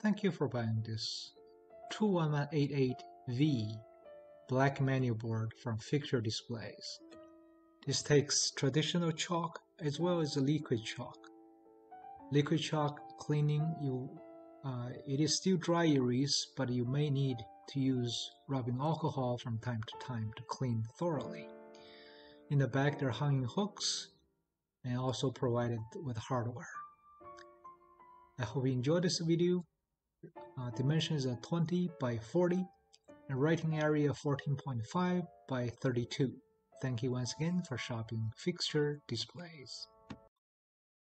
Thank you for buying this 21188V black menu board from Fixture Displays. This takes traditional chalk as well as liquid chalk. Liquid chalk cleaning, it is still dry erase, but you may need to use rubbing alcohol from time to time to clean thoroughly. In the back there are hanging hooks and also provided with hardware. I hope you enjoyed this video. Dimension is 20 by 40 and writing area 14.5 by 32. Thank you once again for shopping Fixture Displays.